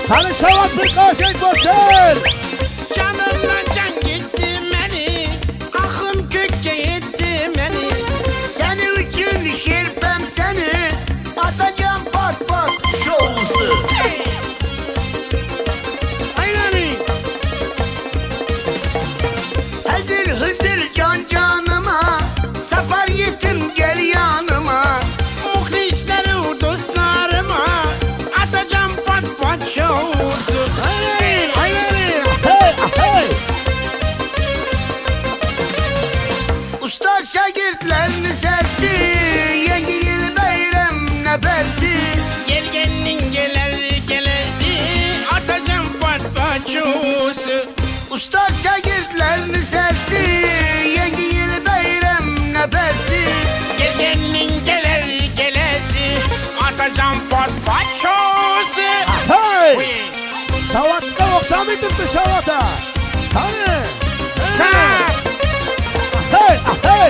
Hani şavat bir karşıyet olsun. Canımla can gitti beni, akım kökçe yetti beni. Senin için şirpem seni, atacağım pat pat şovusu. Aynen. Hezil hızır can canıma, safar yetim gel yanıma. Muhlisleri dostlarıma, atacağım pat pat şovusu. Aynen. Hey hey. Usta şagirdlerini sesi, yeni yıl bayram nefesi. Gelgenin geler gelesi, atacağım pat pat şovusu. Usta şagirdlerini sesi, yeni yıl bayram nefesi. Gelgenin geler gelesi, atacağım pat pat şovusu. Hey. Şavatta okşamaydık mı şavata? Hani? Hey hey.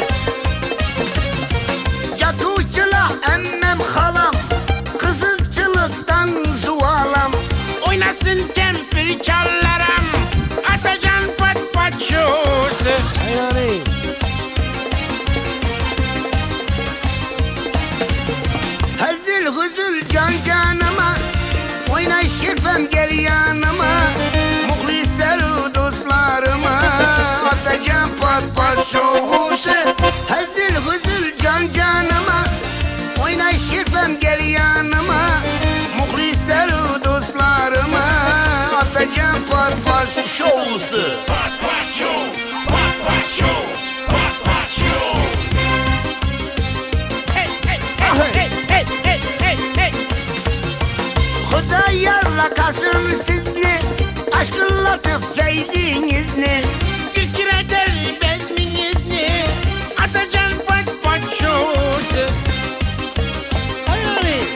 Caduçula emmem halam, kızılçılıktan zuvalam. Oynasın kempir çallarım, atacağım pat pat şovusu. Yani. Hezil hızıl can canıma, oyna şirpem gel yanıma. Muhlisleri dostlarıma, atacağım pat pat şovusu. Hezil hızıl can canıma, oyna şirpem gel yanıma. Muhlisleri dostlarıma, atacağım pat pat şovusu. Pat pat şov, pat pat şov, pat pat şov. Hey hey hey hey hey hey hey. Huda yarla kasın sizni, aşkın latıf feyzinizni. Kükredir bezminizni, atacağım pat pat şovusu. Aynen.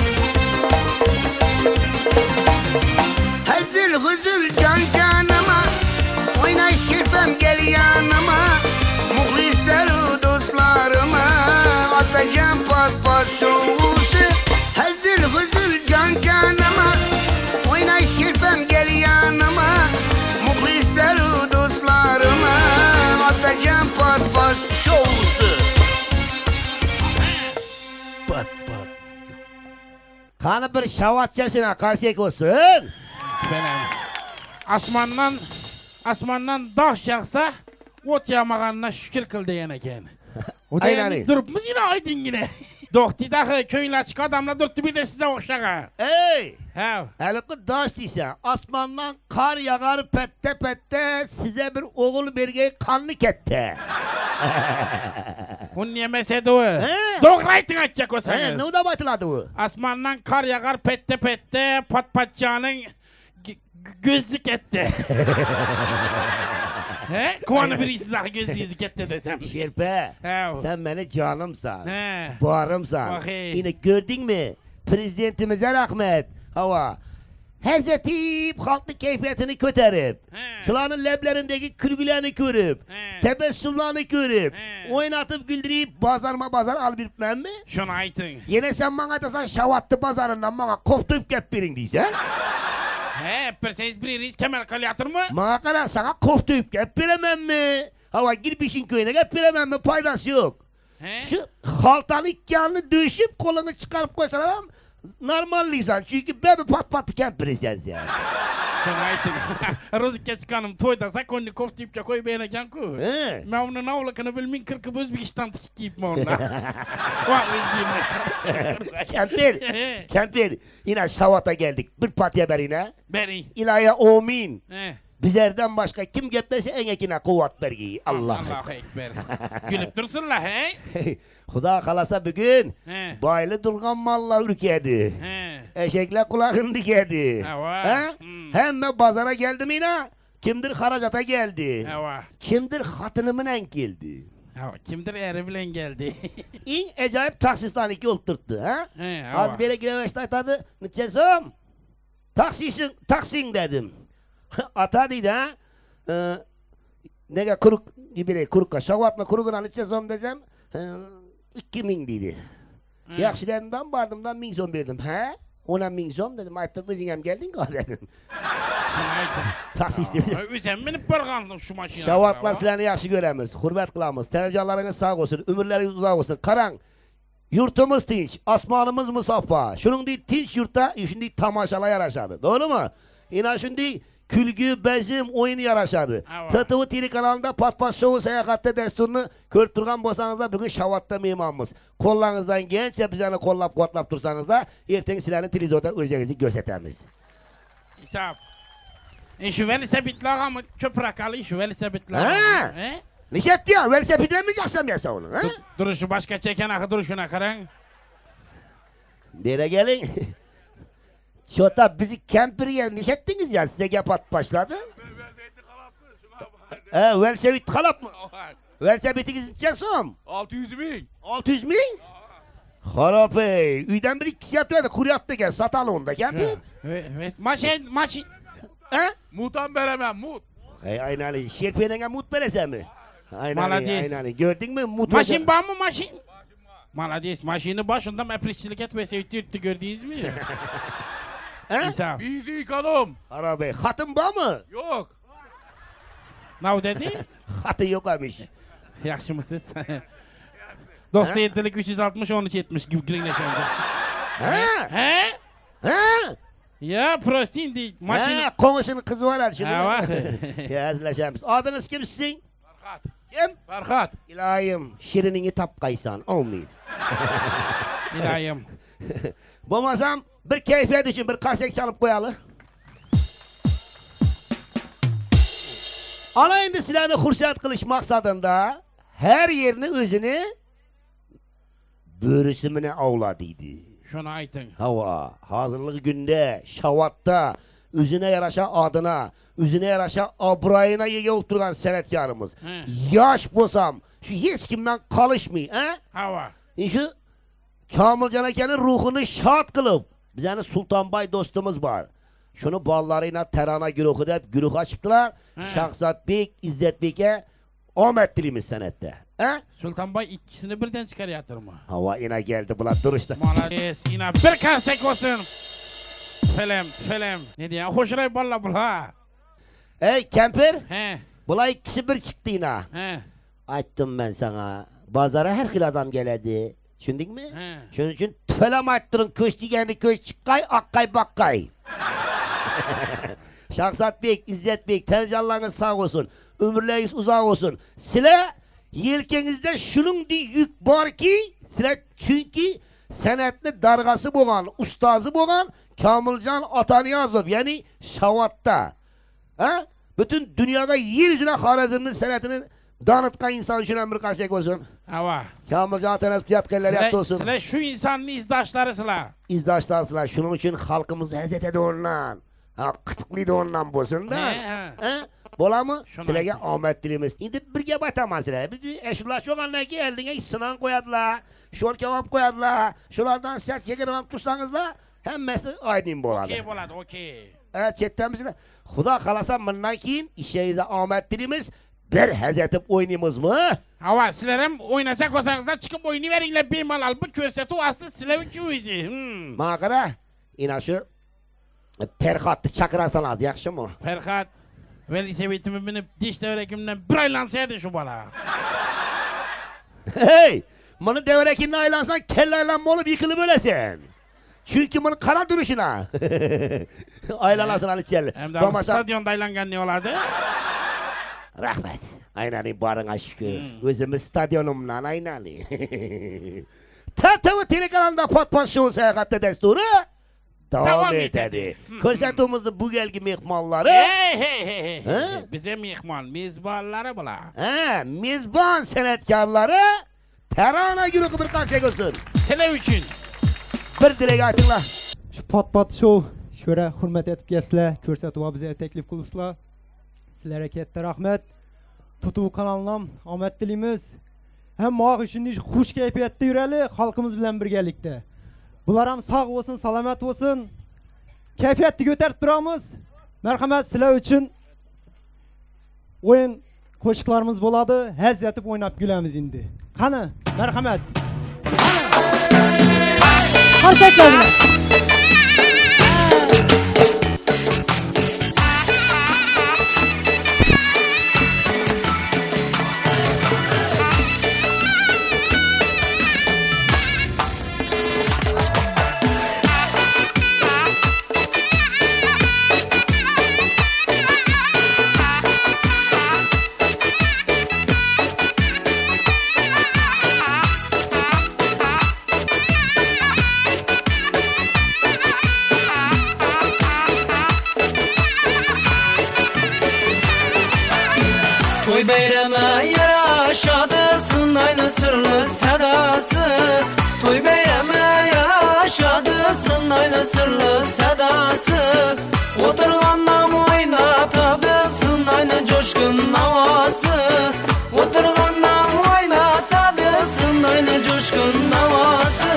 Hezil hızıl can canıma, oyna şirpem gel yanıma. Muhlisleri dostlarıma, atacağım pat pat şovusu. Hezil hızıl can canıma, oyna şirpem gel yanıma. Muhlisleri dostlarıma, atacağım pat pat şovusu. Pat pat. Hani bir şavatçasına karşıyet olsun. Benim. Asmandan dağ yağsa ot yağmağanına şükür kıl diyen eken. O da Aynen. yani durup mu yine aydın yine? Dokti dahi köyün açık adamla durdu bir de size okşağa. Ey! Ha. Elikli daş değilsen, asmandan kar yağar pette pette, size bir oğul bergeyi kanlı kette. Hun yemese de o. He. Doğraytın açacak He, olsanız. ne da batıladı o? Asmandan kar yağar pette pette, pat patçağının gözlük etti. He? Kovanı bir işsiz akı gözlük etti desem. Şerpe, He. sen beni canımsan, He. bağrımsan. Bakayım. Yine gördün mü? Prezidentimize rahmet. Hava. Hezetip halkın keyfiyetini köterip, He. şulanın leblerindeki külgülerini görüp, He. tebessümlerini görüp, He. oynatıp güldürüp bazar al bir plan mı? Şunu aytın. Yine sen bana desen şavattı bazarından bana koptup gep birin diysen. He, perseniz bir risk Kemal Kalyatır mı? Bana kadar sana koptup gep biremem mi? Hava gir bişin köyüne gep biremem mi? Faydası yok. He? Şu haltanın ikyanını dövüşüp kolunu çıkarıp koysan normal lisan. Çünkü ben bir pat patı kempiriz yani. Şunu aytın. Rozike çıkanım toyda sakonni koftuyup koy beğeneceğim ku. He. Ben onun avlakını bilmin kırkı Özbekistan tikip mi onunla? Vay özgürlüğüne. Kempir. Kempir. Yine şavata geldik. Bir patiye berine. Beri. İlahi amin. He. Bizlerden başka kim geplese en ekine kuvvet bergeyi. Allah. Allahu Ekber. Gülüp dursunlar he? Huda kalasa bugün He. baylı dulgan malla ürkedi. He. Eşekle kulağını dikedi. Hava. He? Hemen pazara geldim yine. Kimdir haracata geldi. Hava. Kimdir hatınımın en geldi. Hava. Kimdir Erevlen geldi? En acayip taksistan iki oturttu. Ha? He. Hava. Az bir yere giren tadı. Nıçesum. Taksin dedim. Ata dedi ha. Nege kuruk gibi kurukka. Şavatla kurukuna nıçesum desem. 2000 dedi. Yakşilerinden bardımdan 1000 son verdim. He? 10 ming so'm dedim. Aytdim o'zing ham kelding-ku dedim. Aytdim. Taksi istedim. O'zim minib borgandim shu mashinaga. Shavatlar sizlarni yaxshi ko'ramiz, hurmat qilamiz. Tanajonlaringiz sog' bo'lsin, umrlaringiz uzoq bo'lsin. Qarang, yurtimiz tinch, osmonimiz musaffo. Shuningdek tinch yurtda shunday tomoshalar yarashadi. To'g'rimi? Yana shunday kulgi, bazm, o'yin yarashadi. TTV telekanalida Patpat Show sayohatda dasturini ko'rib turgan bo'lsangizlar, bugun Shavatda mehmonmiz. Qo'llaringizdan kelgancha bizlarni qo'llab-quvvatlab tursangizlar, ertaga sizlarni televizorda o'zingizni ko'rsatamiz. Hisob. Şu velosipedlarga ko'proq ali şu velosipedlar. Nishatdi ya, velosipedlarni yaxshimaysan uni, ha? Duruşu boshqacha ekan, axir duruşuna qarang. Bera keling. Çota bizi kempirga nishatdingiz ya, sizga gap atib boshladi. Velosiped qalabmi? Velosipedingiz necha so'm? 600 ming. 600 ming? Xarob ey, uydan bir ikkisi yotibdi, quryapti ekan, satalonda kempir. Mashin. Mutdan beremem, mut. Aynali, Sherpenga mut berasanmi? Aynali, gördingmi? Mut. Mashin bormi, mashin? Malades, mashini boshunda maprishchilik etmasa o'tdi, ko'rdingizmi? Bizi yıkadım. Xarob ey, xotin bormi? Yok. Ne dedi? Xotin yo'q emish. Yaxshimisiz? 97'lik 360 13 70 gibi giringleşendi. Ha? Ya prostin deyik. Ha, qo'nishini qizi var shuni. Ha, Yazlashamiz. Adınız kim sizin? Farhat. Kim? Farhat. İlayim, şirinini tapqaysan. Amin. İlayim. Bo'lmasam bir kayfiyat uchun bir qarsak chalib qo'yali. Ana endi sizlarni xursand qilish maqsadida her yerini o'zini bo'risimini avladiydi. Şunu aytın. Hava, hazırlık günde, Shavatda, özüne yaraşa adına, özüne yaraşa abrayına yege oturgan sanatkarımız. Yaş bolsam, şu hiç kimden kalışmay, ha? Hava. Şu Kamiljon akaning ruhunu şad kılıp, bizani Sultanbay dostumuz var. Şunu ballarıyla terana güruhu deb güruh açıptılar. Şahzatbek, İzzetbek'e Ahmet dilimiz sanatta. Sultanbay ikisini birden çıkarıyatır mı? Hava ina geldi bular duruşta. Malades, ina bir karsek olsun. Film. Ne diye? Hoşuray balla bula. Ey kempir, He. bular ikisi bir çıktı ina. He. Aytdım ben sana. Bazara her xil adam geledi. Düşündün mü? He. Şunun için tüfelem ayttırın. Köş degeni köş çıkkay, akkay bakkay. Şahzatbek, İzzetbek, tercihlarınız sağ olsun. Ömürleriniz uzak olsun. Sile yelkenizde şunun bir yük var ki, sile çünkü sanatlı dargası boğan, ustazı boğan Kamiljon Ataniyazov, yani Shavatda. Ha? Bütün dünyada yer yüzüne Xorazmning sanatını danıtkan insan için bir karşıya olsun. Hava. Kamiljon Ataniyazov yatkanlar yaptı olsun. Sile şu insanın izdaşları sıla. İzdaşlar sıla. Şunun için halkımız hezet edi ondan. Kıtıklıydı ondan bolsun da. Bola mı? Silerge Ahmet dilimiz. Şimdi bir gap aytaman siler. Biz eşimler çok anlar ki eline sınan koyadılar. Şor kebap koyadılar. Şulardan sert şeker alıp tutsanızlar hemmesi aydın boladı. Okey boladı, okey. Çetten bizler. Xudo kalasa bundan keyin işinize Ahmet dilimiz bir hezetip oynayımız mı? Hava silerim oynayacak olsanızda çıkıp oynayıverinler bemalal. Bu körseti aslı silerin küvüzi. Bana qara, ina şu Ferhat'ı çakırarsanız yaxşı mı? Ferhat. Velosipedimi binip diş devrekimden bir aylansaydı şu bala. Hey! Bunu devrekinle aylansan kellaylanma olup yıkılıp ölesin. Çünkü bunu kara duruşuna. Aylanasın Ali Çelli. Hem de stadyonda aylangan ne oladı? Rahmet. Aynani barına şükür. Özümüz stadyonumdan aynani. TTV telekanalında Patpat Show sayohatda dasturi devam etadi. Ko'rsatuvimizning bu galgi mehmonlari. Hey. Bize mehmon, mezbonlari bular. Mezbon san'atkorlari Tarona guruhi bir qarsak olsun. Sizlar uchun bir dilek aytinglar. Shu Patpat Show shura hurmat etib kelibsizlar, ko'rsatuv bizga taklif qilibsizlar. Sizlarga katta rahmat. Tutuv kanalından Ahmet dilimiz. Hem mağı shunday xush kayfiyatda yurali, xalqimiz bilan birgalikda. Bular ham sog' bo'lsin, salomat bo'lsin. Kayfiyatni ko'tarib turamiz. Marhamat, sizlar uchun o'yin qo'shiqlarimiz bo'ladi. Haz yetib o'ynab kulamiz endi. Qani, marhamat. Qarsaklar bilan. Toy beyreme yaraşadısın aynı sırlı sedası. Toy beyreme yaraşadısın aynı sırlı sedası. Oturgandan oynatadısın aynı coşkun havası. Oturgandan oynatadısın aynı coşkun havası.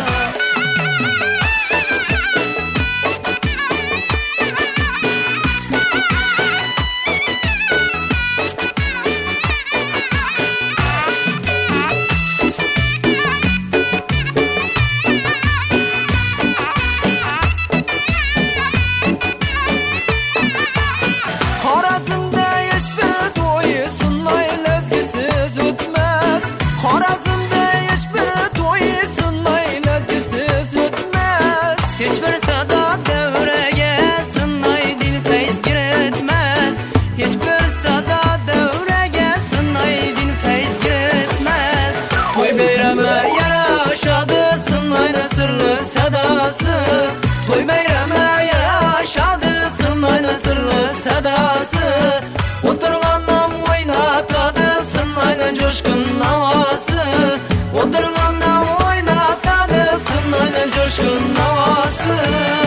Toy beyreme yaraşadısın aynı sırlı sedası. Oturgandan oynatadısın aynı coşkun havası. Oturgandan oynatadısın aynı coşkun havası.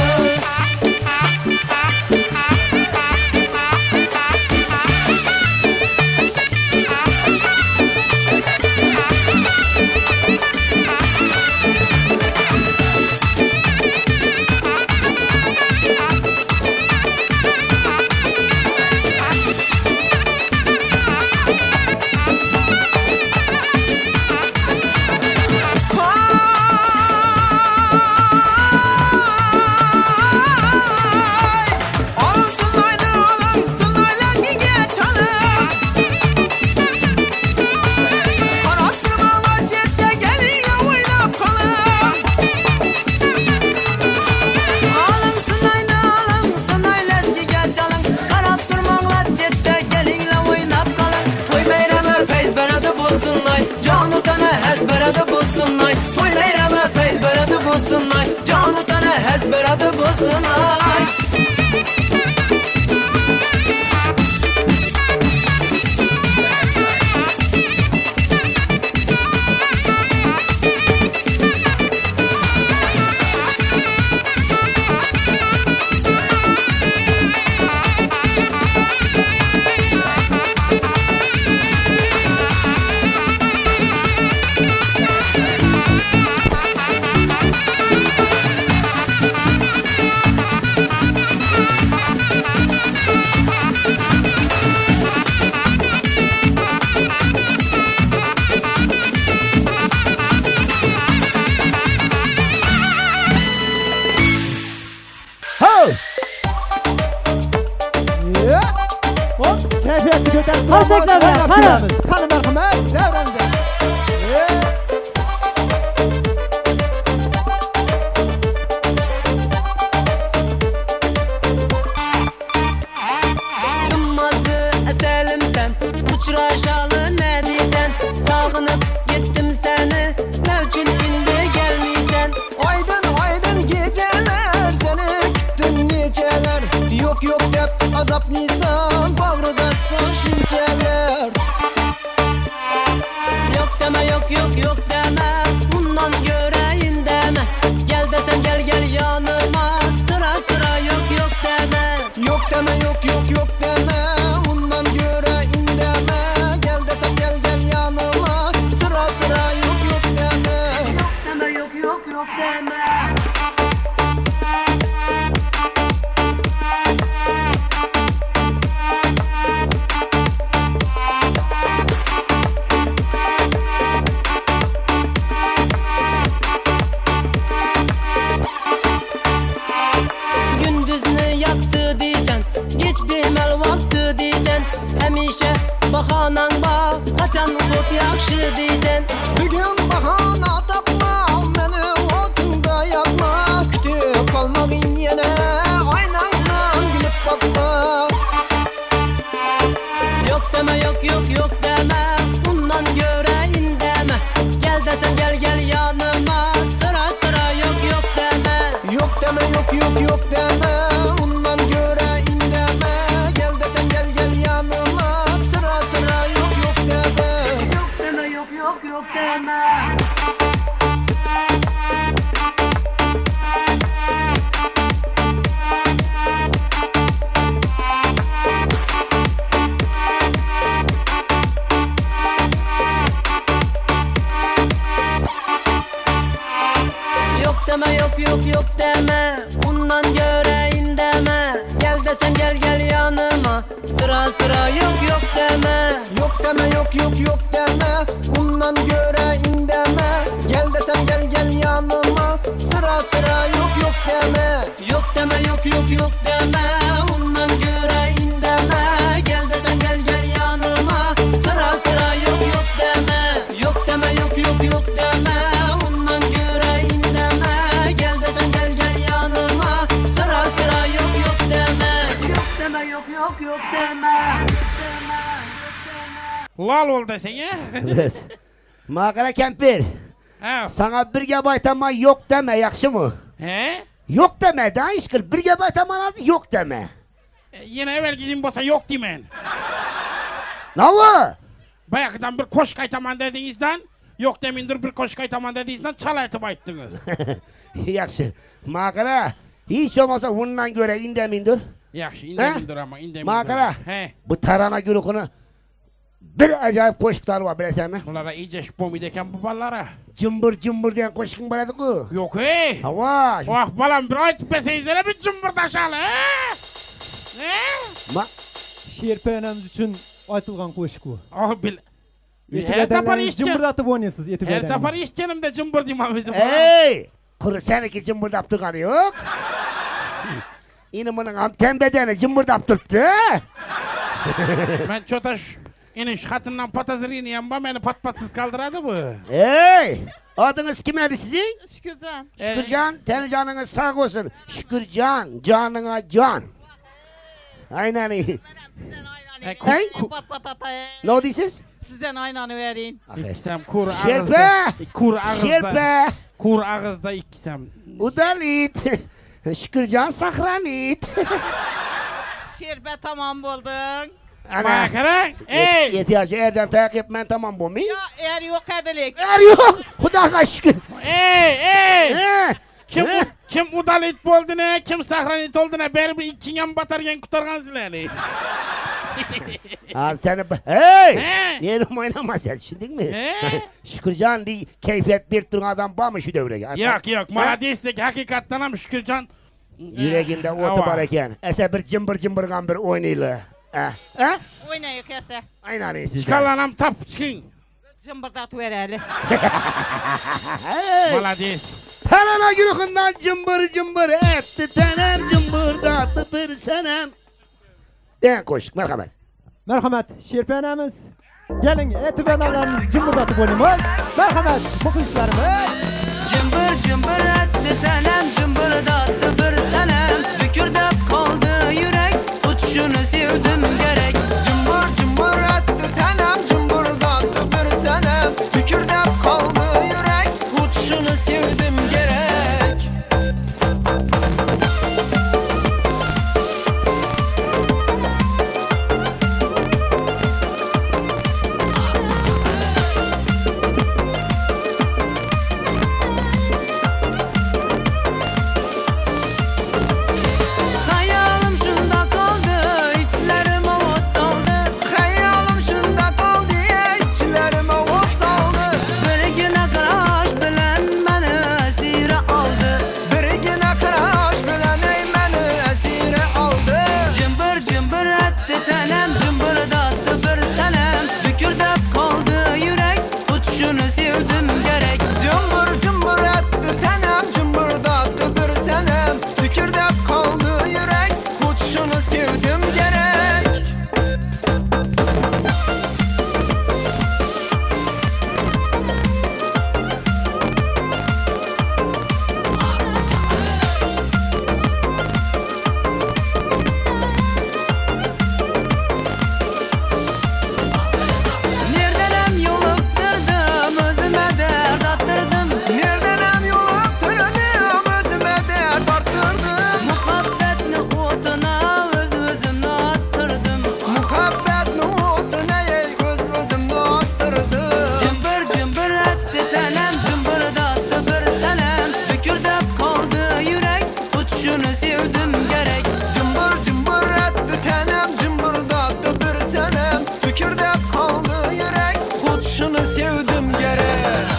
Canı tane hezberadı bulsunay. Keyfiyetli götürüp Hasekler be, hadi. Hanım merhamet, devremize. Kımazı eselim sen, uçraşalı ne diysen. Sağınıp gittim seni, mevcin indi gelmiysen. Aydın aydın geceler, seni küttüm geceler. Yok yok dep azap nisan, bağrıdasan şunceler. Yok deme yok yok yok deme, bundan göreyim deme. Gel desem gel gel yanıma, sıra sıra yok yok deme. Yok deme yok yok yok deme, bundan göreyim deme. Gel desem gel gel yanıma, sıra sıra yok yok deme. Yok deme yok yok yok deme. bahanan ba kaçan kurt yakşı deysen. Bugün bahana tapma, meni otunda yakma. Kütüp kalmagın yine, aynandan gülüp bakma. Yok deme yok yok yok deme, bundan göreyim deme. Gel desem gel yanıma, sıra sıra yok yok deme. Yok deme yok yok yok deme, ondan göreyim deme. Gel desem gel yanıma, sıra sıra yok yok deme. Yok deme yok yok yok deme. Yok deme yok yok yok deme, bundan göreyim deme. Gel desem gel yanıma, sıra sıra yok yok deme. Yok deme yok yok yok deme, ondan göreyim deme. Gel desem gel yanıma, sıra sıra yok yok deme. Yok deme yok yok yok deme, bundan göreyim deme. Gel desem gel yanıma, sıra sıra yok yok deme. Yok deme yok yok yok deme, bundan göreyim deme. Gel desem gel yanıma, sıra sıra yok yok deme. Yok deme yok yok yok deme. Lal ol desene. Evet. Makara Kempir. Ha. Sana bir gebayt ama yok deme, yakşı mı? He? Yok deme, daha iş kıl. Bir gebayt ama lazım, yok deme. Yine evvel gidin bosa yok demen. Ne var? Bayakıdan bir koş kaytaman dediğinizden, yok demindir bir koş kaytaman dediğinizden çal aytıp ayttınız. Yakşı. Makara, hiç olmasa bundan göre indemindir. Yaxşı, indemindir ama indemindir. Makara, He. bu tarana günükünü bir acayip koşuklar var, bilesen mi? Bunlara iyice şüphomid eken bu ballara. Cımbır cımbır diyen koşukun baradı ku. Yok hey. Hava. Oh balam bir aytıp beseyizlere bir cımbırdaşalı he. Ne? Şerpenemiz üçün aytılgan qoşuq bu. Oh bil. Her Etib safar edenleriniz işken. cımbırdatıp oynayasınız, etib Her edenleriniz. safar işkenimde cımbır diyeyim bizi. Ey! Kuru seninki cımbırdap durganı yok. İni bunun amten bedeni cımbırdap durdu. Ben çotaş iniş hatından patazırını yamba beni pat patsız kaldıradı bu. Ey! Adınız kim idi sizin? Şükürcan. Şükürcan, teni canınız sağ olsun. Şükürcan, canına can. Aynen iyi. Hey? Pat pat pat. Ne oldu siz? Sizden aynanı verin. İkisem kur Şerpe! ağızda. Kur ağızda. Şerpe! Kur ağızda ikisem. Udalit! Şükürcan sakranit! Şerbe tamam buldun. Makara. Ey! İhtiyacı erden tayak yapman tamam bu mu? Ya eğer yok edelik. Er yok! Hudağa şükür! Ey! He? Kim He? kim udalit boldu ne? Kim sahranit oldu ne? Beri bir ikinyam batargen kutargan sizleri. Ha seni... Hey! He? Yerim oynama sen şimdi mi? He? Şükürcan di keyfiyet bir durun adam var mı şu devreye? Yok bana destek hakikatten ama Şükürcan. Yüreğinde otu var eken. Ese bir cımbır cımbırgan bir oynayla. Ha? Oynayı kese. Aynen iyi sizden. Çıkalanam tap çıkın. Cımbırdat vereli. Hey! Malades. Tanana gürukundan cımbır cımbır etti tenem cımbırdattı bir senem. Den koş merhamet. Merhamet, şerpenemiz. Gelin, etib edenleriniz cımbırdatıp oynayamız. Merhamet, muxlislarimiz. Cımbır cımbır etti tenem, cımbırdattı bir senem. Bükürdep kaldı yürek, tut şunu sevdim gerek. Cımbır cımbır etti tenem, cımbırdattı bir senem. Bükürdep kaldı yürek, Tut şunu sevdim gerek. Tükürdep kaldı yürek Hut şunu sevdim gerek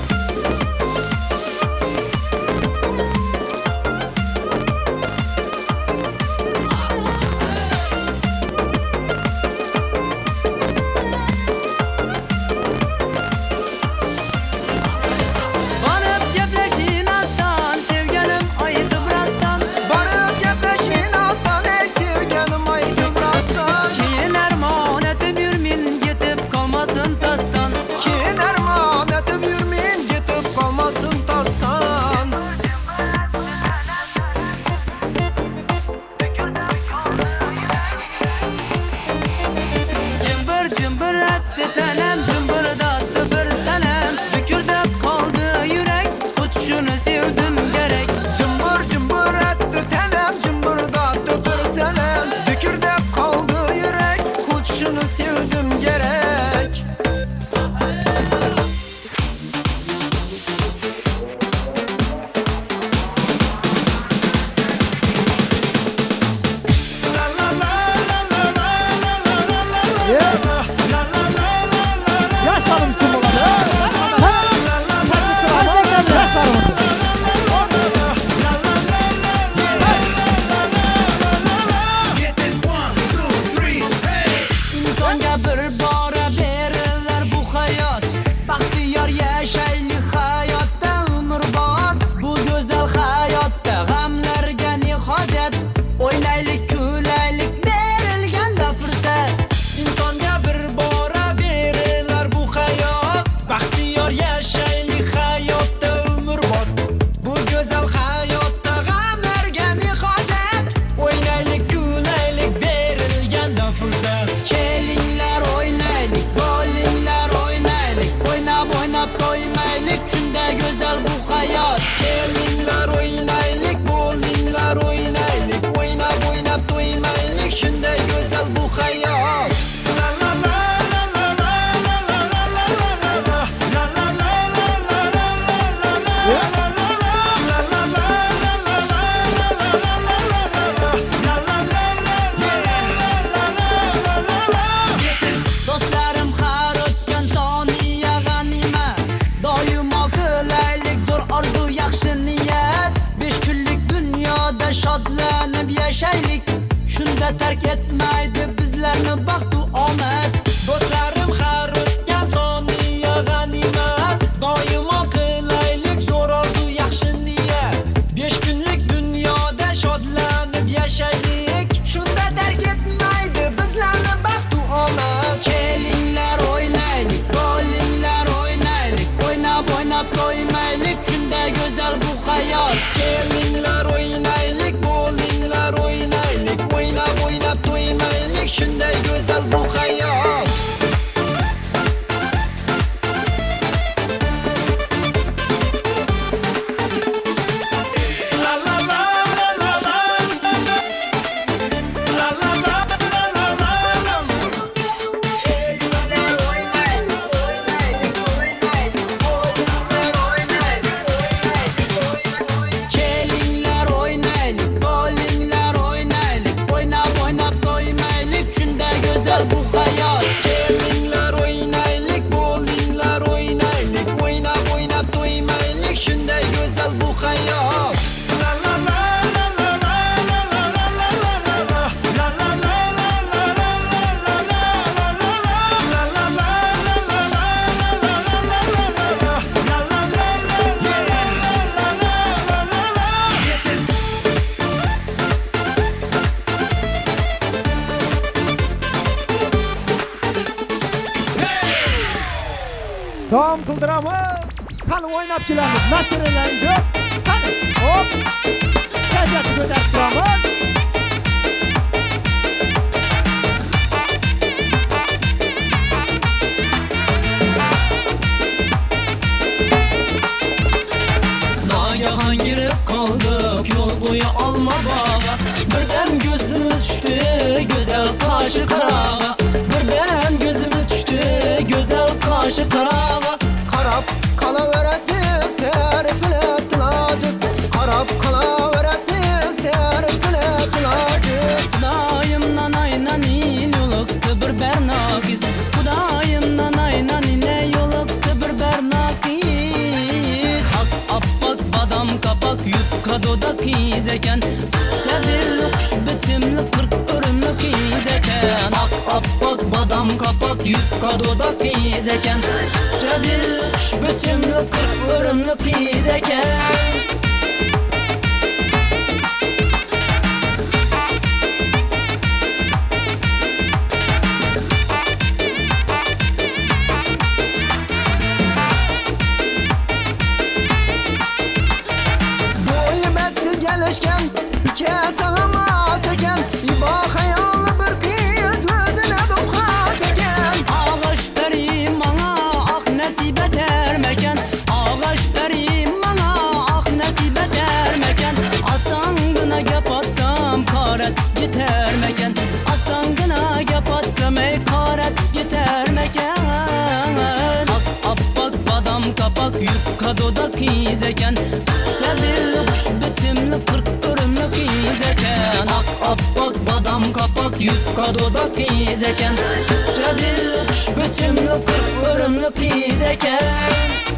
Terk etmeydi bizlerni baxtu omad Dostlarım har o'tgan soniya g'animat Doimo qilaylik zo'r orzu yaxshi niyat 5 kunlik dunyoda shodlanib yashaylik Shunda terk etmaydi bizlarni baxtu omad Kelinglar o'ynaylik, bo'linglar o'ynaylik O'ynab o'ynab to'ymaylik, shunda go'zal bu hayot Kelinglar o'ynaylik, bo'linglar o'ynaylik O'ynab o'ynab to'ymaylik, shunday go'zal bu hayot Davom qildiramiz. Qani o'ynab kelamiz. Masalalarni yo'q. Qani. Hop. Kayfiyatni ko'tarib turamiz. Nogahan girib qoldik yo'l bo'yi olma bog'a Birdan ko'zimiz tushdi go'zal qoshi qarog'a Birdan ko'zimiz tushdi go'zal qoshi qarog'a Qarab qolaverasiz tariflab tilojiz Qarab qolaverasiz tariflab kiyiz eken Çadilli kuş bitimli 40 örümlü kiyiz eken Ak appak badam kapak yufka dudak kiyiz eken Çadilli kuş bitimli 40 örümlü kiyiz eken gelişken kesamaz eken İba hayallı bir kız özüne dokaz eken Ağaç verim bana ah nasip edermeken Ağaç verim bana ah nasip edermeken Asangına yapatsam karet gitermeken Asangına yapatsam ey karet gitermeken Ak appak badam kapak yufka dudak kiyiz eken Çadilli kuş bitimli 40 örümlü kiyiz eken Ak appak badam kapak yufka dudak kiyiz eken Çadilli kuş bitimli 40 örümlü kiyiz eken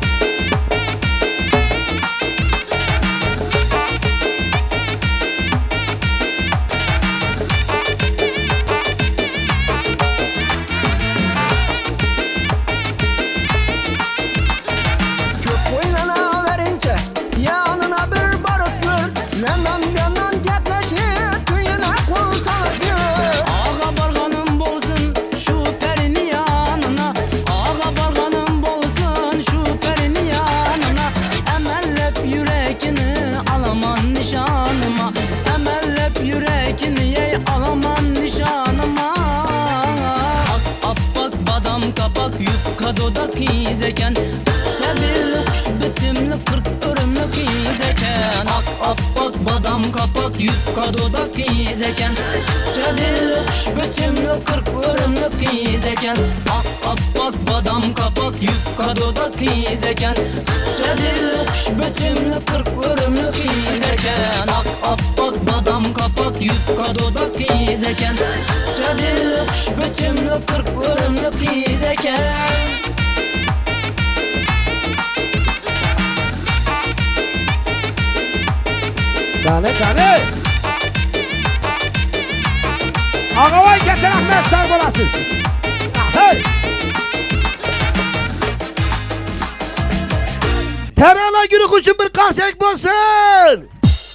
Dudak kiyiz eken Çadilli kuş bitimli 40 örümlü kiyiz eken Ak appak badam kapak yufka dudak kiyiz eken Çadilli kuş bitimli 40 örümlü kiyiz eken Ak appak badam kapak yufka dudak kiyiz eken Çadilli kuş bitimli 40 örümlü kiyiz eken Ak appak badam kapak yufka dudak kiyiz eken Çadilli kuş bitimli 40 örümlü kiyiz eken Tane. Ağabey Kesin Ahmet sağ olasınız. Hey. Terana günü için bir karsek bulsun.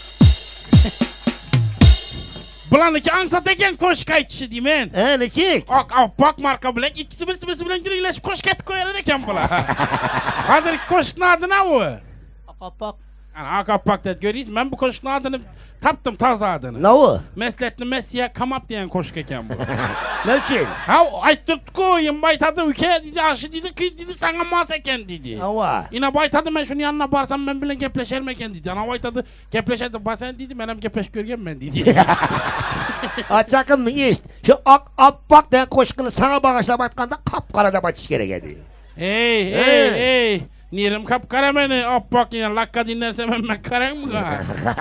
Bulanıki ansat eken koş kayıtçı diyeyim ben. Ne çık? Bak marka bilek ikisi birisi bilen girileşip koş ket koyar eken bulan. Hazır koşkun adı ne o? Akapak. Yani akapak dedi görüyorsun ben bu koşkun adını taptım taze adını. Ne o? Mesletli Messiye kamap diyen koşk eken bu. Ne için? Ha aytırt koyun baytadı ülke dedi aşı dedi kız dedi sana mas eken dedi. Hava. Yine baytadı ben şunu yanına barsam ben bile gepleşerim eken dedi. Ana baytadı gepleşedi basen dedi ben hem gepleş görgen ben dedi. Açakım mı işte? Şu bak diye koşkunu sana bağışla batkanda kapkara başış gere geldi. Hey. Nirim kapkara beni bak yine lakka dinlersem ben karan mı ga?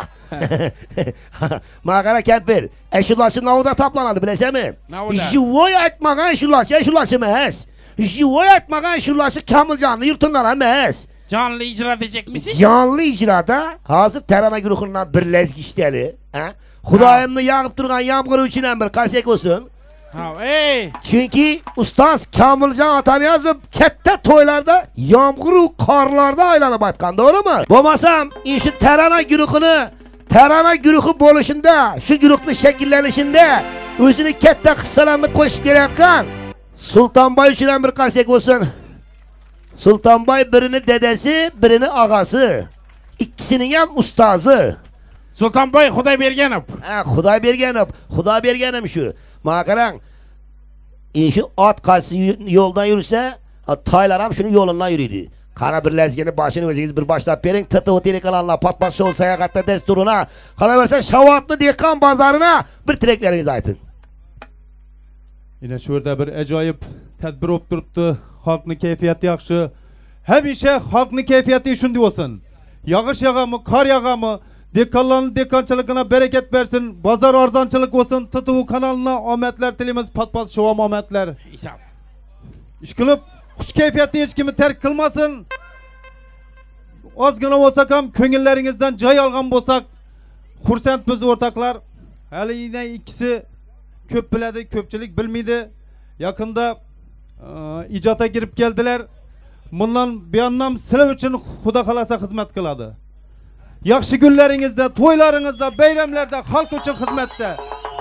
Mağara kempir. Eşulaşın navuda taplanadı bilesem Navuda. Jivoy etmağa eşulaşı mez. Jivoy etmağa eşulaşı kamil canlı yurtunlar mez. Canlı icra edecek misin? Canlı icrada hazır terana güruhundan bir lezgiçteli. Hudayımını yağıp durgan yağmuru için bir karsek olsun. Çünkü ustaz Kamilcan Atan yazıp kette toylarda yağmuru karlarda aylanıp atkan doğru mu? Bomasam şu terana güruhu boluşunda şu güruhun şekillenişinde özünü kette kısalanını koşup geletken Sultanbay için bir karsek olsun. Sultanbay birini dedesi birini ağası ikisinin hem ustazı. Sultanbay Huday Bergenop. Huday Bergenop şu. Makaran şu at karşı yoldan yürüse taylaram şunun yolundan yürüydü. Kara bir lezgeni başını özünüz bir başlap verin tıtı oteli kalanla pat şol sayakatta desturuna kala versen Şavatlı Dekan Bazarına bir tileklerinizi aytın. Yine şurada bir acayip tedbir olup duruptu. Halkın keyfiyeti yakşı. Hemişe halkın keyfiyeti şundi olsun. Yağış yağa mı, kar yağa mı? Dekanların dekançılıkına bereket versin. Bazar arzançılık olsun. Tıtıvu kanalına ahmetler dilimiz pat şovam ahmetler. İsap. İşkılıp kuş keyfiyetini hiç kimi terk kılmasın. Az gına olsak ham köngüllerinizden cay algan bolsak Xursand biz ortaklar. Hali yine ikisi köp biledi, köpçilik bilmeydi. Yakında icata girip geldiler. Bundan bir anlam sizler için Xuda kalasa hizmet kıladı. Yaxşı günlerinizde, toylarınızda, bayramlarda, halk için hizmette.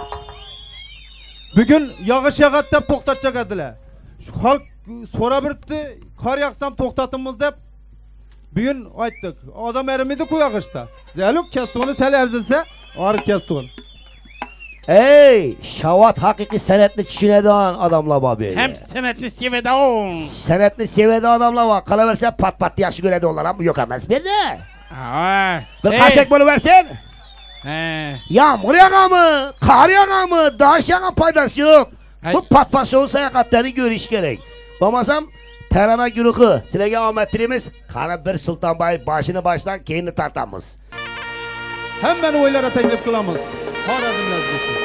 Bugün yağış yağat dep toxtatacak ediler. Şu halk sora birdi, kar yağsam toxtatımız dep. Bugün ayttık. Adam erimidi ku yağışta. Zeluk kestuğunu sel erzilse, arık kestuğun. Ey, Şavat hakiki senetli düşüneden adamla babi. Hem senetli sevede on. Senetli seviyede adamla var. Kalaverse pat pat yaşı göredi onlar ama yok emez bir de. Bir kaşek bunu versin. Yağmur yağa mı? Kar yağa mı? Dağış yağa faydası yok. Bu pat pat şoğun sayakatlarını görüş gerek. Bamasam Terana güruhu. Silege Ahmetlerimiz kanı bir Sultanbay başını baştan keyini tartamız. Hemen oylara teklif kılamız. Harazimler düşün.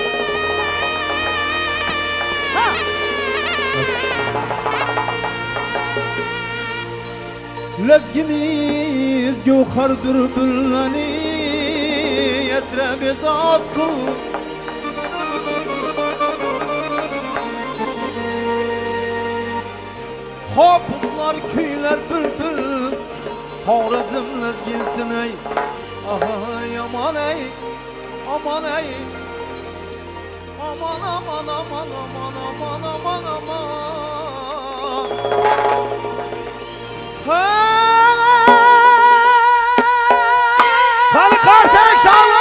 Lezgimiz gökhardır büllani esre biz az kıl. Hafızlar köyler bülbül Harazim lezginsin ey. Ay aman ey, aman ey, aman aman aman aman aman aman aman. Kanı karsen şanlı!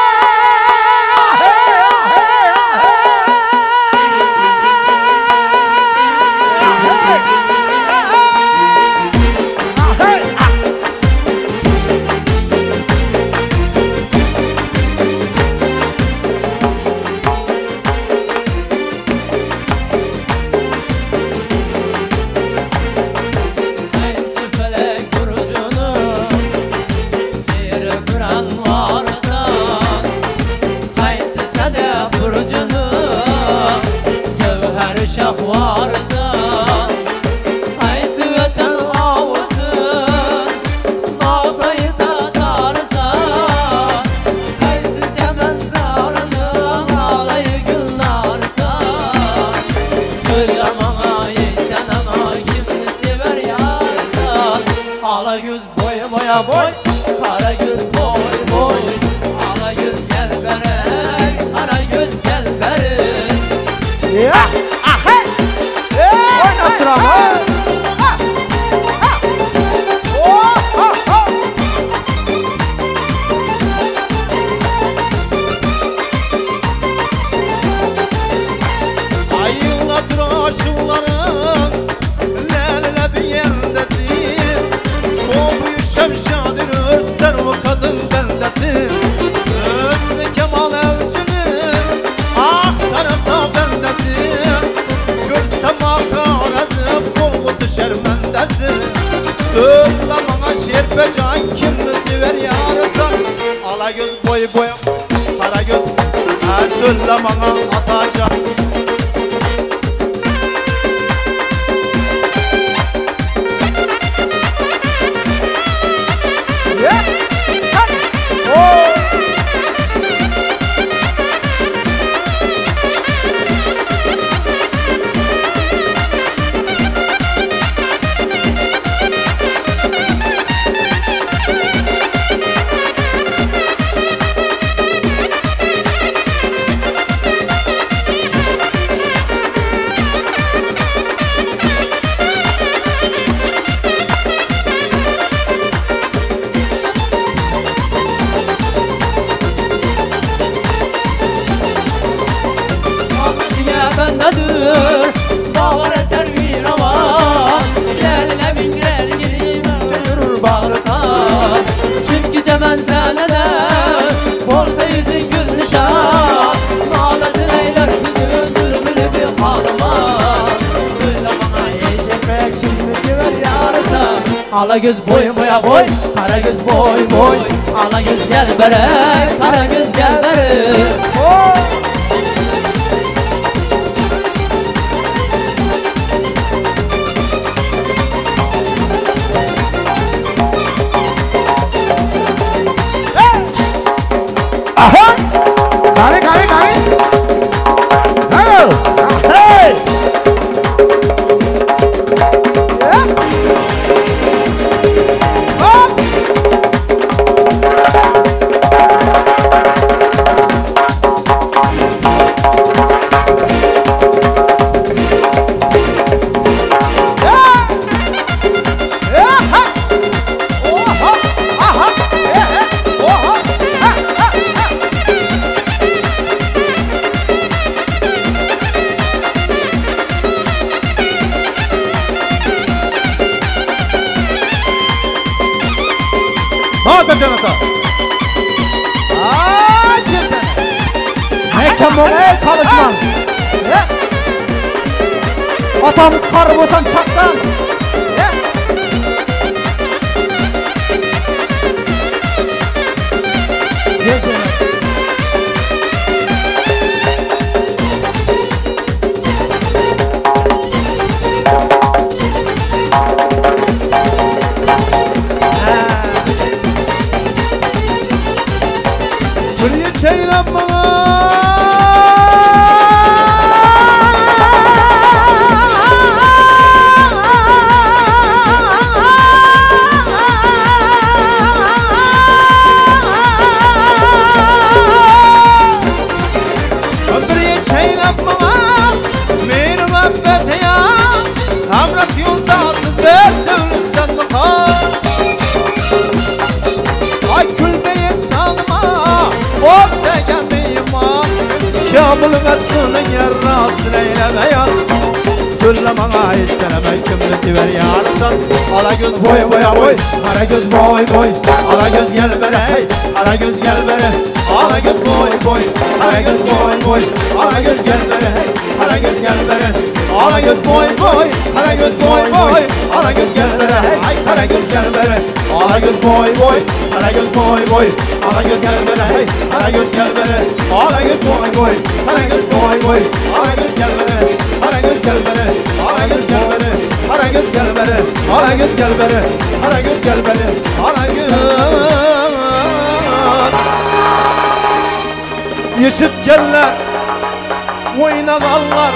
Ala göz boy boya boy, kara göz boy boy. Ala göz gel bere, kara göz gel bere. Aha! Kare. Oh! Hey! Ata canata. Mekan ey kalışman. Atamız karı bolsan çaktan. Bir çeylem bana. Bir çeylem bana. Meni muhabbet ya. Hamrat yoldasız ver çevresinden bakar. Ay külmeyip salma. Ot degemeyim ha. Kamil metsu'nun yarrasını eylemeyen. Söyle bana istenemem kimini sever yarsan. Ala göz boy boya boy. Ara göz boy boy. Ala göz gel bere. Ara göz gel bere. Ala göz boy boy. Ara göz boy boy. Ala göz gel bere. Ara göz gel bere. Ala göz boy boy. Ara göz boy boy. Ala göz gel bere. Ara göz gel bere. Ala göz boy boy. Ara göz boy boy. Ala göz gel bere. Ara göz gel bere. Ala göz boy boy. Ara göz boy boy. Ala göz gel bere. Ara göz gel bere. Ala göz gel bere. Ara göz gel bere. Ala göz gel bere. Ara göz gel bere. Ala göz. Yeşit geller. Oynaganlar.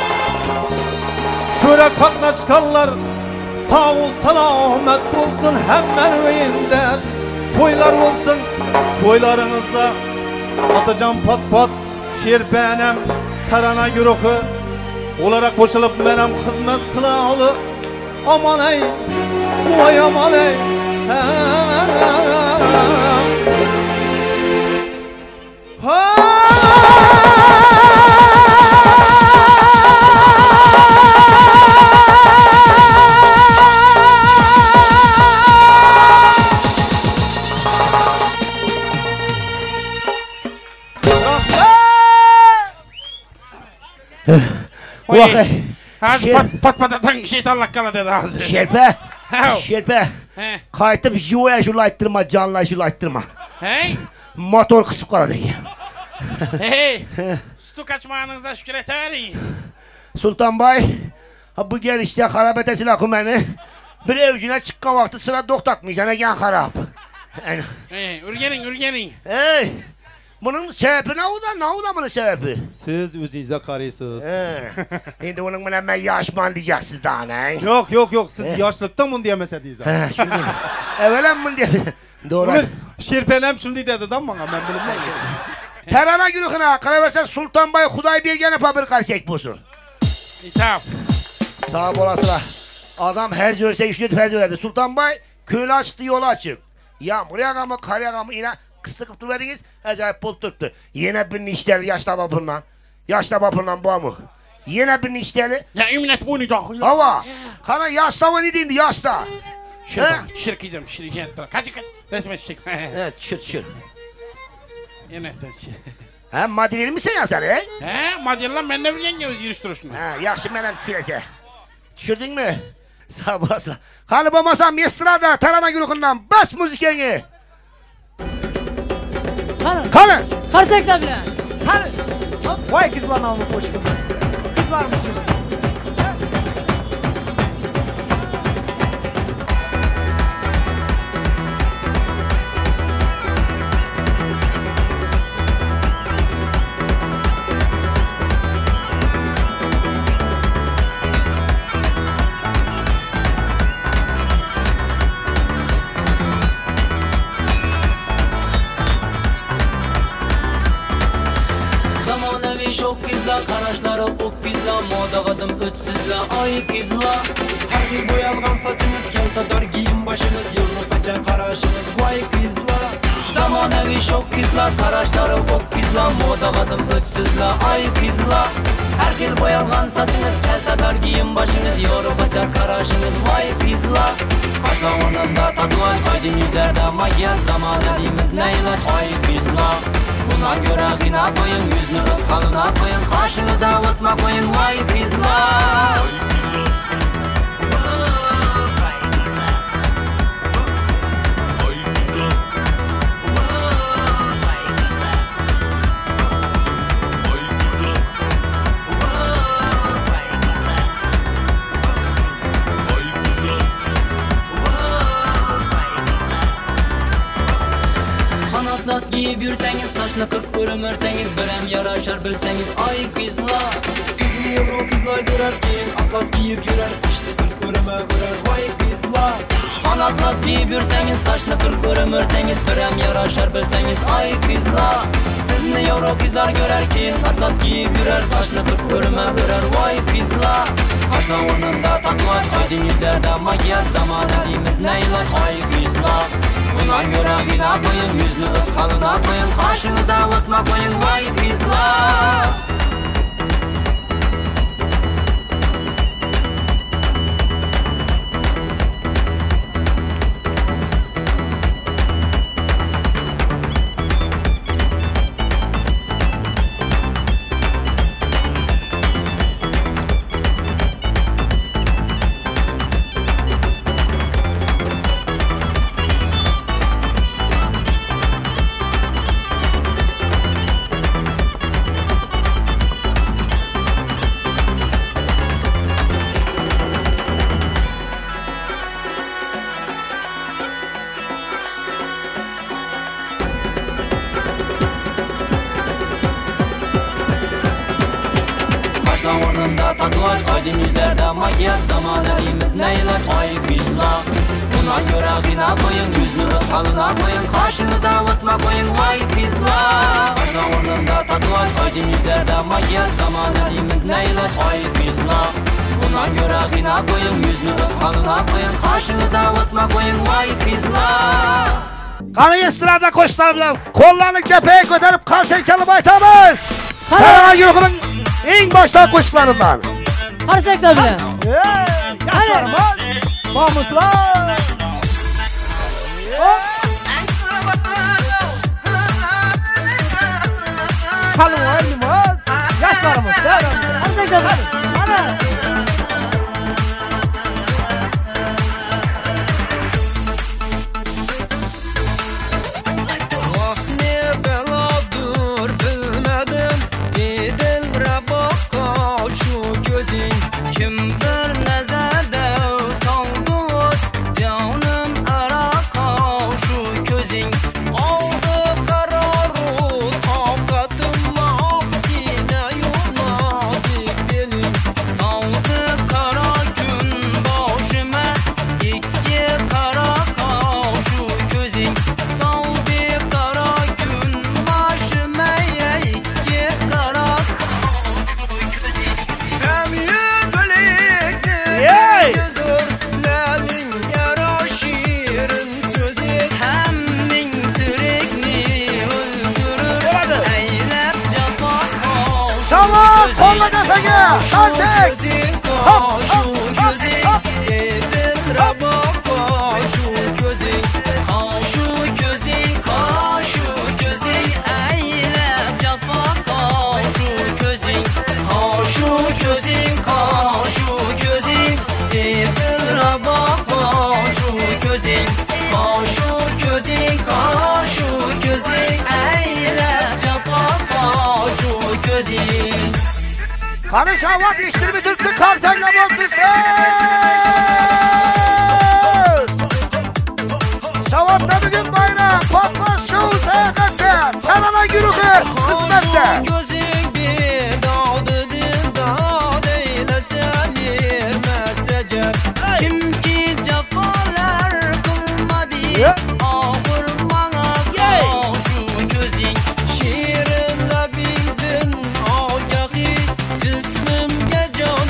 Şöyle katlaşkanlar. Sağ ol selamet bulsun hemen veyinde. Toylar olsun toylarınızda. Atacağım pat pat şiir benim tarana güruhu olarak koşulup benim hizmet kılalı. Aman ey, vay aman ey. Vakay. Hadi pat patatan şeytanlık kala dedi ağzı. Şerpe. Hav. Şerpe. He. Kaytıp joya şulayttırma, canla şulayttırma. Hey. Motor kısıp kaladı. Hey. Su kaçmağınıza şükür eteverin. Sultan Bay, bu gelişte harap etesine kumeni. Bir evcine çıkan vakti sıra doktatmayacağına gen harap. Hey, ürgenin. Hey, bunun sebebi ne oldu bunun sebebi? Siz özünüze karıysınız. Şimdi onun bana ben yaşman diyeceksiniz daha ne? Yok siz yaşlıktan bunu diyemeseniz. Şimdi evvelen bunu diye. Doğru. Şirpenem şimdi dedi bana ben bilmem. Terana gününe karar versen Sultan Bay Huday bir gene pabır karşıya bulsun. İsaf. Sağ olasılar. Adam her görse işledi her görse. Sultan Bay köyüne açtı yola açık. Yağmur yağamı kar yağamı yine kısıkıp durverdiniz. Acayip bol tuttu. Yine bir işleri yaşla babından. Yaşla babından bu mu? Yine bir işleri. Ya ümmet bunu da. Hava. Kana yaşla mı ne dindi yaşla? Şirkizim şirket. Kaç. Resmen şirk. Evet çür. Yine He maddeleri misin ya sen he? He maddeler ben de bilgen göz yürüstürürsün. He yaxşı mənim düşürəcək. Düşürdün mü? Sağ olasın. Kanı bamasam estrada tarana gürukundan bas müzikeni. Kanı. Karsekle bile. Hadi. Vay kızlar namı koşkumuz. Kızlar mı şimdi? modağıdım ötsüzler ay kızlar. Her yıl boyalgan saçınız, keltador giyim başınız, Avrupaca qarashınız vay kızlar. Zamonaviy şok kızlar, qarashlari ok kızlar, modağıdım ötsüzler ay kızlar. Her yıl boyalgan saçınız, keltador giyim başınız, Avrupaca qarashınız vay kızlar. Qaşlarında tatuaj, aydın yüzlerde makyaj, zamonaviyimiz ne ilaç ay kızlar. Buna göre hina koyun, yüzünü öz halına koyun, karşınıza osma koyun vay kızlar. Atlas giyip yürüseniz, saçlı 40 bölüm örseniz, börem yaraşar bilseniz ay kızlar. Sizni Euro kızlar görerken, atlas giyip yürür, saçlı 40 bölüme örer vay kızlar. Atlas giyip yürüseniz, saçlı 40 bölüm örseniz, börem yaraşar bilseniz ay kızlar. Sizni Euro kızlar görerken, atlas giyip yürür, saçlı 40 bölüme örer vay kızlar. Kaşlarında tatuaj, aydın yüzlerde makyaj, zamanlarımız ne ilaç ay kızlar. Buna göre hina koyun, yüzünü öz halına koyun, karşınıza osma koyun vay kızlar. Kaşlarında tatuaj, aydın yüzlerde makyaj, zamanlarımız ne ilaç ay kızlar. Buna göre hina koyun, yüzünü öz halına koyun, karşınıza osma koyun vay kızlar. Kaşlarında tatuaj, aydın yüzlerde makyaj, zamanlarımız ne ilaç ay kızlar. Buna göre hina koyun, yüzünü öz halına koyun, karşınıza osma koyun vay kızlar. Qani estrada qo'shiqlar bilan qo'llarni tepaga ko'tarib qarsak chalib aytamiz. Tarana guruhining eng boshdan qo'shiqlaridan. Qarsaklar bilan. Yoshlarimiz, nomuslar. Qalin o'yinimiz, yoshlarimiz. Qarsaklar bilan. Mana kim bir nazarda soldi jonim araqo shu ko'zing oldi qaroru toqatim maqsina yo'nazik belim soldi qaro kun boshima ikki qaraqo shu ko'zing soldi qaro kun boshima ikki qaraq Şavat, kolla nefege, kartek. Hop, hop, Qani Şavat iştirmi Türk'ü karsenle bozdusun. Şavat'ta bugün bayram, Patmos Show seyahate, Tarana güruhi kısmette. Kimki cefalar kılmadı ağır bana şu gözün şirinle bildin ağahi cismimge can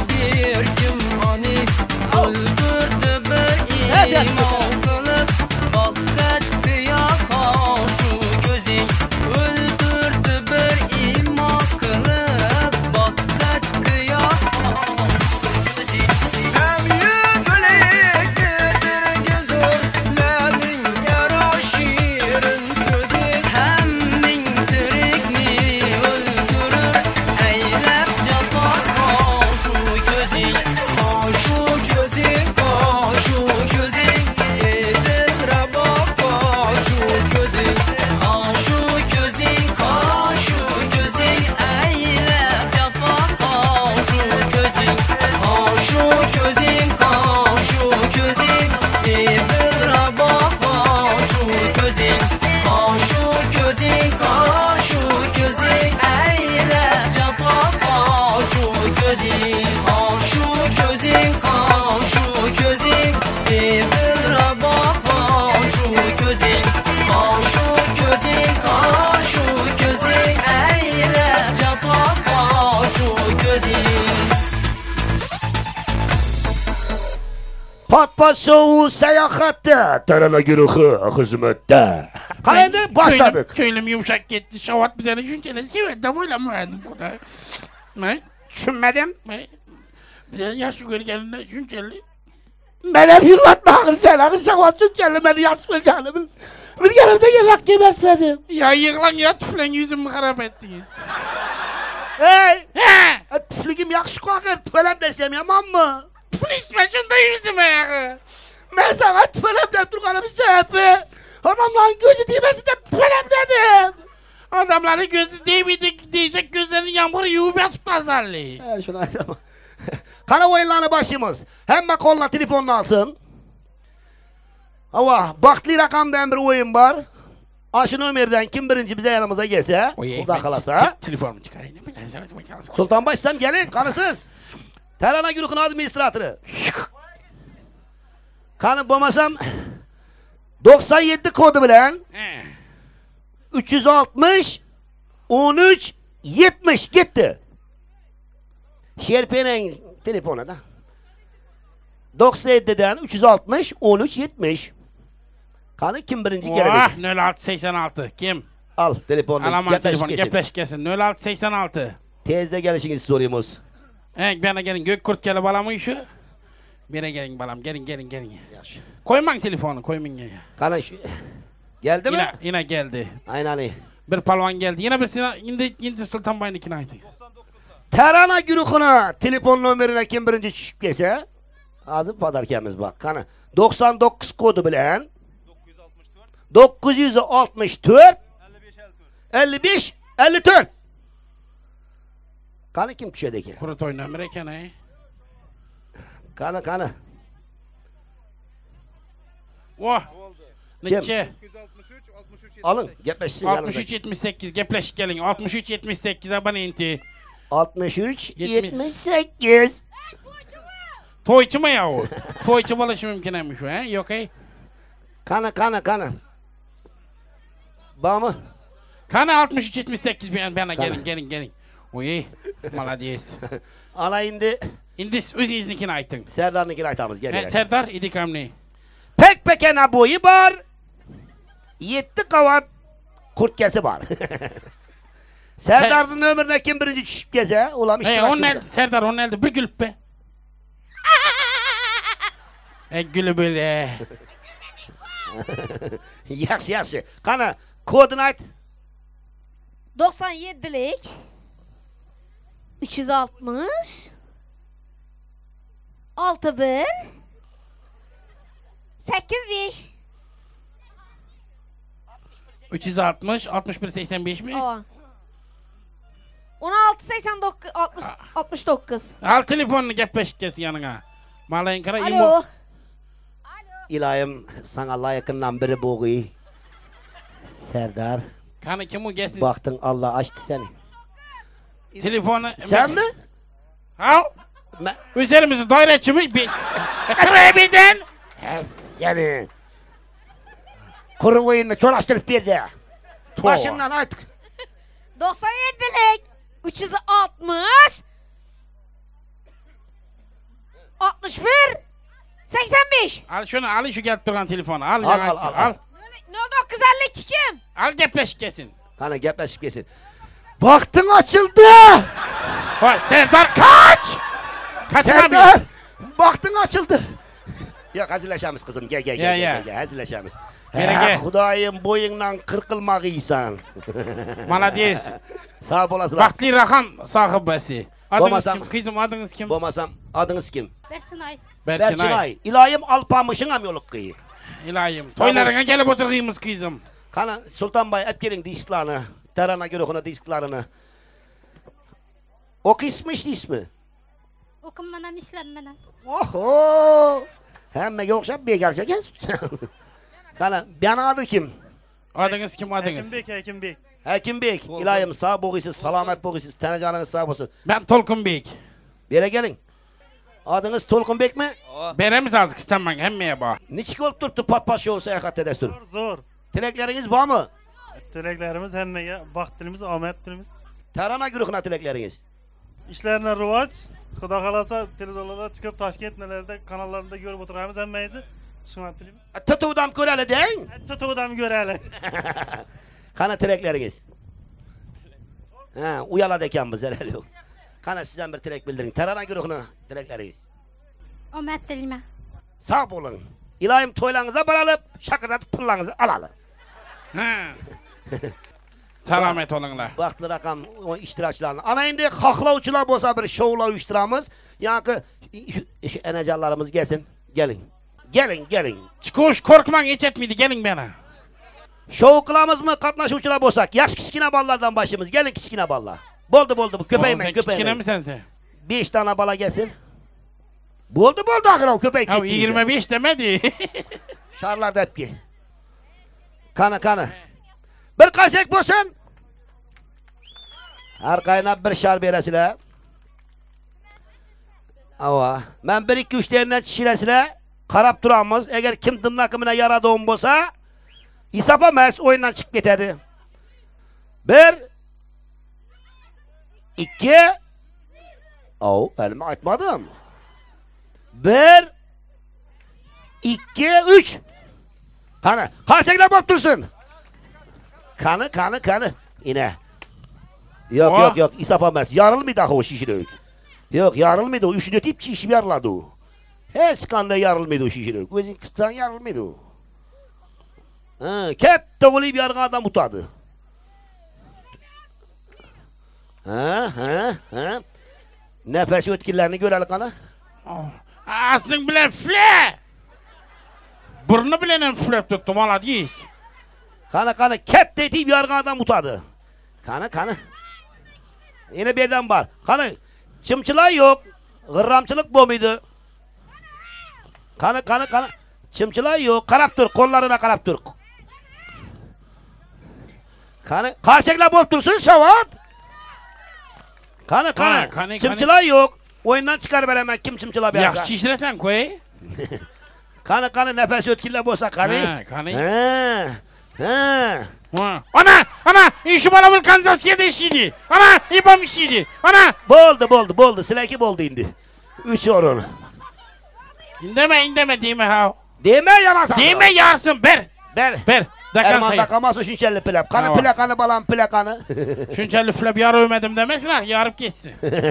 Pat Show seyahatte. Terana güruhu hizmette. Kalende başladık. Köylüm yumuşak gitti. Şavat bize ne düşünceli. Sivet de böyle mi verdim burada? Ne? Düşünmedim. Ne? Bize yaşlı gölgeline düşünceli. Ben hep yıklatma akır sen. Akır şavatçın geldi beni yaşlı geldi. Bir gelimde yelak demezmedim. Ya yıklan ya tüflen yüzümü harap ettiniz. Hey! He! Tüflüğüm yakışık akır. Tüfelem desem yaman mı? Tüflisme şunda yüzüme yağı. Ben sana tüfelem de Turkan'ım sebebi. Adamların gözü değmesin de tüfelem dedim. Adamların gözü değmedi diyecek gözlerin yağmur yuğup yatıp tazarlı. Şuna tamam. Kana oyunlarına başımız. Hem bak koluna telefonunu alsın. Hava baktlı rakamdan bir oyun var. Aşın Ömer'den kim birinci bize yanımıza gelse. Burada kalasa. Telefonumu çıkarayım. Sultan Başsam gelin kanısız. Terana Gürük'ün administratörü. Kanı bomasam 97 kodu bilen 360 13 70 gitti. Şerpe'nin telefonu da 97'den 360 13 70. Kanı kim birinci gelecek? 0686 kim? Al telefonunu. Alaman telefonu gepleş kesin 0686. Tezde gelişinizi soruyoruz. Bana gelin Gökkurt gelip alamı işi. Bire gelin balam gelin. Koyman telefonu koyman ya. Kanı şu geldi mi? Yine geldi. Aynen. Bir palvan geldi. Yine bir silah indi Sultan Bay'ın ikna etti. Terana Gürük'üne telefon numarına kim birinci çıkıp gelse ağzı padarkemiz bak kanı 99 kodu bilen 964 55 54 kanı kim köşedeki? Kuru toy nömreken he. Kanı Oh. Neçe? alın gepleşsin 63 78 gepleş gelin 63 78 abone inti. 63 78 Toyçu mu ya o? Toyçu balışı mümkün emiş o he? Yok he? Kanı Bağ mı? Kanı 63 78 bana gelin. Oy maladies. Ana indi İndis öz iznikini aytın. Serdar'ınkini aytamız gel. Serdar idik amni. Pek ena boyu var. 7 kavat kurtkesi var. Serdar'ın ömrüne kim birinci çıkıp geze? Ulan Onun elde Serdar onun elde bir gülüp be. Gülü böyle. Yaxşı. Kana kodunu ayt. 97'lik 360 61 85 360 61 85 mi? O. 16 89 60 69 Al telefonunu gepleş kes yanına. Malayın kara Alo. İlayım sana layıkından biri boğuyu. Serdar. Kanı kim o gelsin? Baktın Allah açtı seni. Telefonu. Sen mi? Ha? Üzerimizi daireçi mi? Kırabilden. Seni. Kuru oyununu çolaştırıp bir de. Başından artık. 97'lik 360 61 85 Al şunu al şu gelip duran telefonu. Al. Ne oldu o kızarlık kim? Al gepleş kesin. Kana gepleşip kesin. Baktın açıldı. Serdar kaç. Serdar. Baktın açıldı. Ya hazırlaşamız kızım gel hazırlaşamız. Gel. Hudayım boyundan kırkılmağıysan. Maladies. Sağ olasın. Baktlı rakam sahibesi. Adınız Bomasam- kim? Kızım adınız kim? Bomasam adınız kim? Bersinay. Berçinay. İlayım alpamışın amyoluk kıyı. İlayim. Soylarına gelip oturayımız kızım. Kana Sultan Bay hep gelin dişlerini. Terana Gürük'üne dişlerini. O ismi. Okum bana mislen bana. Oho. Hem yoksa bir gerçek. Kana ben adı kim? Adınız kim adınız? Hekim Bey. İlayim sağ boğuysuz, selamet boğuysuz. Tenecanınız sağ olsun. Ben Tolkun Beyk. Bire gelin. Adınız Tolkun Bey mi? Beremiz azık istenmen hemmeye bak. Niçin olup durdu pat show seyahat edestur? Zor. Dilekleriniz var mı? Dileklerimiz hemmeye, baxt dilimiz, Ahmet dilimiz. Terana Gürük'üne dilekleriniz. İşlerine rıvaç, Xudo xolasa televizorlarda chiqib Toshkent nelarda kanallarında görüp oturamiz hammayimizni. Shunga tilimiz. Tutuvdan ko'rali deng. Tutuvdan ko'rali. Qani tilaklaringiz? Ha, uyaladi ekanmiz zarari yo'q. Qani sizdan bir tilak bildiring. Tarana guruhini tilaklaringiz. Omad tilayman. Sağ bo'lin. Iloyim to'ylaringizga boralib, shaqirlatib pullarıngizni alali. Ha. Salomat bo'linglar. Vaqtli raqam ishtirokchilarni. Ana endi xohlovchilar bo'lsa bir shoular uyushtiramiz. Yoki shu enajonlarimiz kelsin. Keling. Keling. Chiqish qo'rqmang, echetmaydi, keling meni. Shou qilamizmi qatnashuvchilar bo'lsak? Yaxshi kichkina bolalardan boshimiz. Keling kichkina bolalar. Bo'ldi bu ko'paymaydi. Kichkinamisan sen? 5 dona bola kelsin. Bo'ldi axir o ko'payib ketdi. 25 demadi. Sharlar debki. Qani. Bir qarsak bo'lsin. Har qaynab bir shar berasizlar. Ava, men 1-2-3 tadan tushirasizlar. Qarab turamiz. Agar kim dimlaqimina yaradığım bo'lsa, hisob emas, o'yindan chiqib ketadi. 1 2 ben aytmadim. 1 2 3 Qani, qarsaklar bo'lib tursin. Qani. Ine. Yo'q, hisob emas. Yarılmaydi axı o şişirik. Yo'q, yarılmaydi. O 3 ötüp işib yarıladı o. Hech qanday yarılmaydi o şişirik. O'zing qissan yarılmaydi o. Ha, katta bo'lib yarg'an adam utadi. Ha. Nefes o'tkirlarni ko'rali qani? Asing bilan fle. Burni bilan ham flep tutdim, oladiz. Qani, katta etib yarg'an adam utadi. Qani. Yana bir yerdan bor. Qani, chimchilar yo'q, g'irramchilik bo'lmaydi. Qani. Chimchilar yo'q, qarab tur, qo'llarini qarab tur. Qani, qarsaklar bo'lib tursin, Shavot. Qani. Chimchilar yo'q. O'yindan chiqarib beraman, kim chimchilar bersa. Yaxshi ishirasan, qo'y. Qani, nafas o'tkirlar bo'lsa, qani. Ha. Ana, işi bana bil Kansasiyada ishiydi. Ana, ibam ishiydi. Ana. Bo'ldi. Sizlarki bo'ldi endi. 3 o'rin. Indeme deme ha. Deme yanasan. Deme yarsın, ber. Erman daqaması şunçalli pilap. Qani balam pilaqani. Şunçalli pilap yarı ömedim demesinler, yarıp geçsin.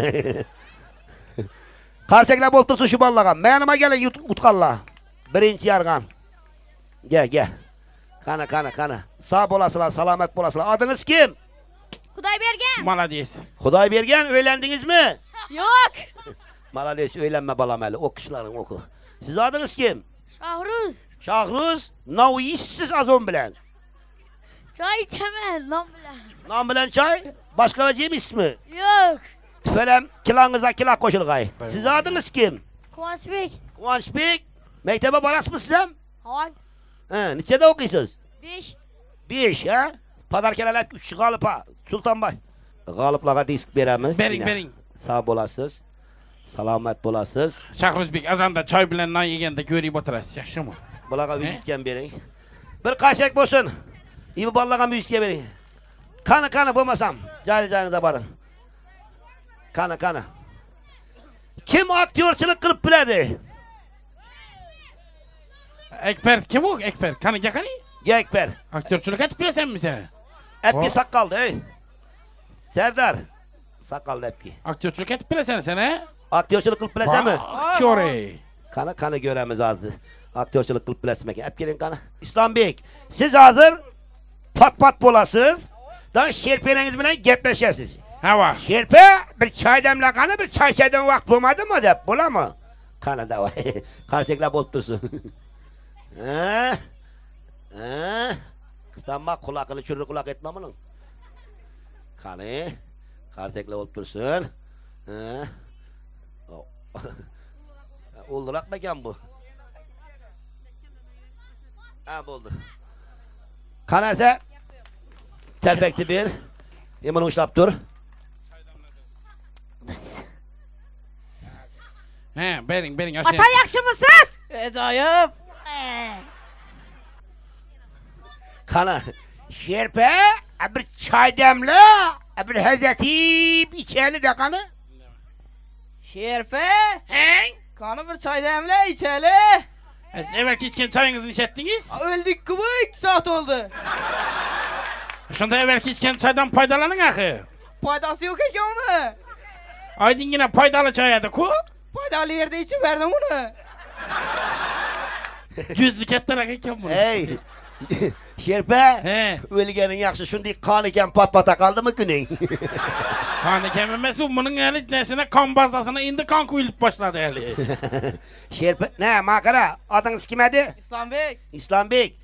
Qarsaklar bo'lib tursin shu bolalarga. Menima kelin utqanlar. Birinchi yarg'an. Gel. Qani. Sağ bo'lasizlar, salomat bo'lasizlar. Adınız kim? Xudoybergan. Malades. Xudoybergan, öylendingizmi? Yo'q. Malades, öylenme balam hali. O'qishlaring o'qi. Siz adınız kim? Shahruz. Nav yeysiz azon bilan. Choy ichaman, non bilan choy? Boshqa vajib ismi? Yo'q. Tüfelem kilangıza kila koşulgay. Siz adınız kim? Quvonchbek. Mektebe borasmı sizem? Hoy. Neçede okuysunuz? 5. 5 ha? Padarkeler 3 galıpa. Sultanbay. Galıplara disk beremiz. Bering. Sağ bolasız. Selamet bolasız. Shahruzbek azanda choy bilan non yeganda ko'rib o'tirasiz, yaxshimi? Bularga vizitgan bering. Bir qaşak bo'lsin. İyi bolalarga vizitga bering. Qani bo'lmasam, joyingizga boring. Qani. Kim aktyorchilik qilib biladi? Ekber kim o? Ekber. Qani gaqani? Ekber. Aktyorchilik etib bilasanmi sen? Epki saqqaldi, ey. Serdar. Saqqaldi epki. Aktyorchilik etib bilasan sen, ha? Aktyorchilik qilib bilasanmi? Aktyor ey. Qani ko'ramiz hozir. Aktyorchilik qilib bilasizmi ekan? Ep keling qani. Islombek, siz hozir pat bo'lasiz. Dan sherpenangiz bilan gaplashasiz. Ha va. Sherpa bir choy damlaqani, bir choy ichadigan vaqt bo'lmadimi deb, bo'ladimi? Qani davay. Qarsaklar bo'lib tursin. Qistamma quloqini churri quloq etma buning. Qani, qarsaklar bo'lib tursin. O'ldiroq ekan bu. Ha, bo'ldi. Qanasa talpakni ber. Hemen ushlab tur. Bering. Ata yaxshimisiz? Ajoyib. Qani, sherpa, bir choy damla, bir hazatib ichali da qani. Şerife. He? Kanı bir çay demle içeli. Siz evvelki içken çayınızı içettiniz. Öldük gibi 2 saat oldu. Şunda evvelki içken çaydan faydalanın akı. Faydası yok ki onu. Aydın yine faydalı çayadı ku. Faydalı yerde içi verdim onu. Yüzlük ettirak eken bunu. Hey. Şerpe. He. Ölgenin yaxşı şundi kan iken pat pata kaldı mı güney? Kanı kememesi bunun eli nesine kan bazasına indi kan kuyulup başladı eli. Şerpe ne makara adınız kim edi? İslam Bey. İslam Bey.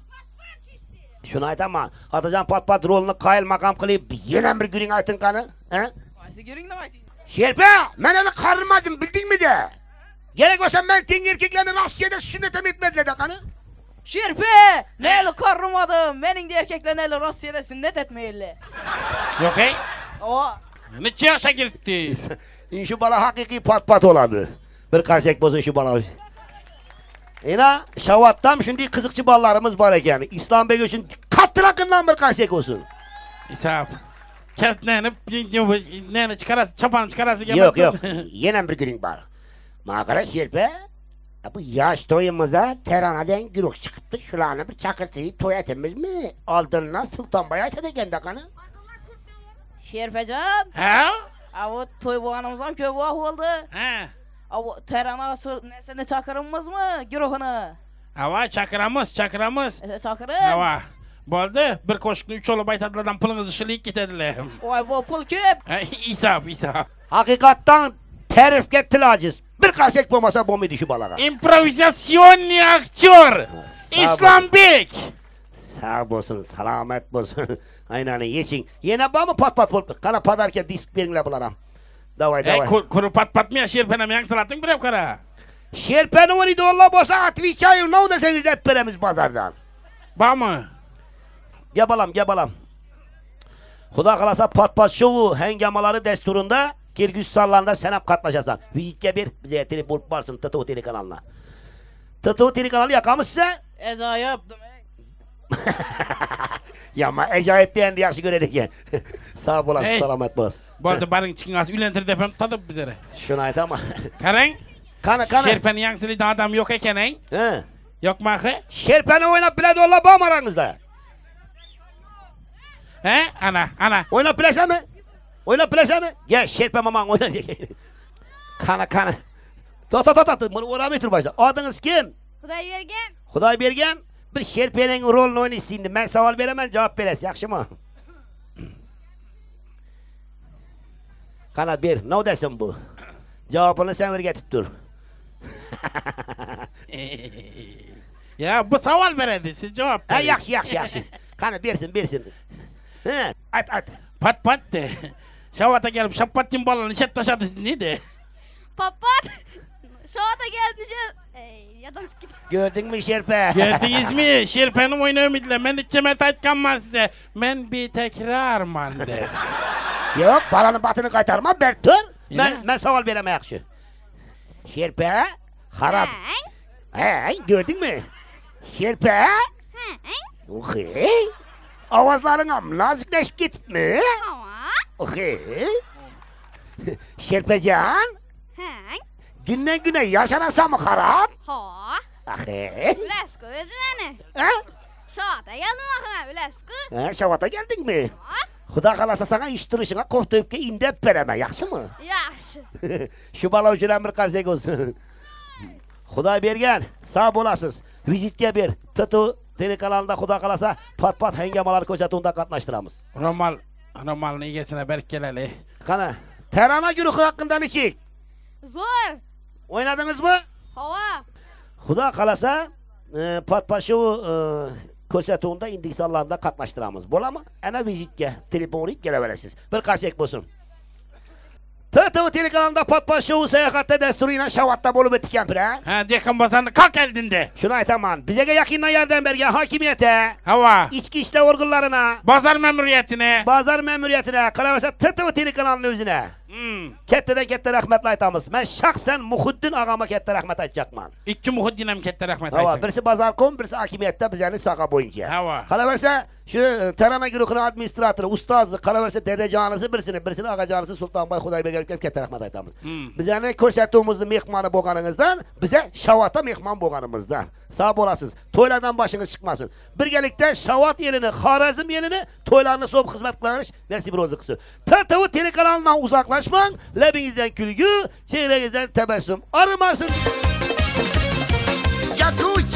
Şunu aytamam. Atacan pat pat rolunu kayıl makam kılıp yenen bir günün aytın kanı. He? Aysı görün ne var? Şerpe ben onu karmadım bildin mi de? Gerek olsa ben ten erkeklerini Rusya'da sünnetem etmediler de kanı. Şerife. Neyle karrımadım. Benim de erkekler neyle Rusya'da sünnet etmeyeli. Yok hey. O. Neçe yaşa gitti? Şu bala hakiki pat pat oladı. Bir karsek bozun şu bala. İna şavattam şimdi kızıkçı ballarımız var eken. İslam Bey için kattırakından bir karsek olsun. İsap. Kes nene çıkarası çapanı çıkarası Yok yok. Yenen bir günün var. Makara şerpe. Bu yaş toyumuza Terana'dan gürük çıkıptı. Şulanı bir çakırtıyı toy etimiz mi? Aldırına Sultan Bayat edeken de kanı. Şerifecan. He? Avu toy bu anamızdan köy bu oldu. He. Avu Terana nesene çakırımız mı? Güruhunu. Hava çakıramız. Çakırım. Hava. Boldu bir koşuklu 3 olu baytadlardan pılınızı şılıyık gitediler. Oy bu pul küp. İsap. Hakikattan terif gettilaciz. Bir karsek bulmasa bomba düşü balara. İmprovizasyon aktör. İslam Bey. Sağ olsun, selamet olsun. Aynen yeçin. Yine bağ mı pat pat bol. Kana padarken disk berinle bulanam. Davay. Kuru pat mı ya şerpenem yang salatın bir evkara. Şerpenin onu dolla bosa atvi çayı ne deseniz hep peremiz pazardan. Bağ mı? Gel balam. Xuda kalasa pat pat şovu hengamaları desturunda Kirgizistan'da sen hep katlaşasan. Vizitke bir bize telefon bulup varsın TTO Tele kanalına. TTO Tele kanalı yakamış size. Acayip demek. Ya ama acayip diyen de yaxşı göredik ya. Sağ olasın, Hey. selamet olasın. Bu arada barın çıkın az ülentir defem tadıp bizlere. Şunu ayet ama. Karen? Kana. Şerpenin yangsılı da adam yok eken he? He. Yok mu akı? Şerpeni oynap bile dolla bağım aranızda. He? Ana. Oynap bilese mi? Gel şerpem aman oyna. Kana. Tot. Bunu oraya bitir başla. Adınız kim? Huday Bergen. Bir şerpenin rolünü oynayısın. Ben saval veremem cevap veres. Yakşı mı? Kana bir. Ne desin bu? Cevabını sen ver getip dur. Ya bu saval veredi siz cevap verin. Yakşı. Kana bersin. He. At. Pat de. Şavata gelip şapattin balını şep taşadı siz neydi? Papat. Şu anda geldince. Yadan sıkıntı. Gördün mü şerpe? Gördünüz mü? Şerpenim oyunu ümidle. Ben içime taytkanmaz size. Ben bir tekrarman de. Yok balanın batını kaytarma Bertur. Yine? Ben saval veremem yakşı. Şerpe. Harap. Hey gördün mü? Şerpe. Okey. Avazların nazikleşip gitme. Okey. Şerpecan. Günden güne yaşanasa mı harap? Okey. Ülesko özmeni. Ha? Şu anda geldim aklıma Ülesko. Ha, şavata geldin mi? Xuda kalasa sana iş duruşuna koftayıp ki indep vereme, yakşı mı? Yaxşı. Şu bala ucuna bir karsek olsun. Xuda bergen, sağ olasınız. Vizitke bir, TTO telekanalında Xuda kalasa pat hengamalar koşatığında katlaştıramız. Romal'ın igesine berk geleli. Kana, Terana Gürükü hakkında ne çek? Zor. Oynadınız mı? Hava. Xuda kalasa pat şu koşatığında indiksallarında katlaştıramız. Bola mı? Ana vizitke, telefon arayıp geleveresiz. Bir karsek olsun. TTO telekanalında pat şovu seyahatte desturuyla şavatta bolup ettik yampir ha? Ha dekan bazanı kalk eldinde. Şunu aytaman, bize yakından yerden berge hakimiyete, Hava. içki işle orgullarına, Bazar memuriyetine. bazar memuriyetine, kalaverse TTO telekanalının özüne. Kattadan katta rahmatlar aytamiz. Men shaxsan Muhiddin og'ama katta rahmat aytacakman. İkki Muhiddin ham katta rahmat Hava, aytdi. birisi Bazarkom, birisi hakimiyatda bizlarning soha bo'yicha. Hava. Qalaversa, shu Tarana guruhining administratori, ustozi, qalaversa dedejonisi birisini og'ajonisi Sultonboy Xudoyberdiga katta rahmat aytamiz. Bizlarning ko'rsatuvimizning mehmoni bo'lganingizdan, biza Shavotda mehmon bo'lganimizdan. Sog' bo'lasiz. To'ylardan boshingiz chiqmasin. Birgalikda Shavot elini, Xorazm elini to'ylarni so'p xizmat qilaverish nasib ro'zi qilsin. TTV telekanalidan uzoqlashmang, labingizdan kulgu, chehrangizdan tabassum arimasin. Çatı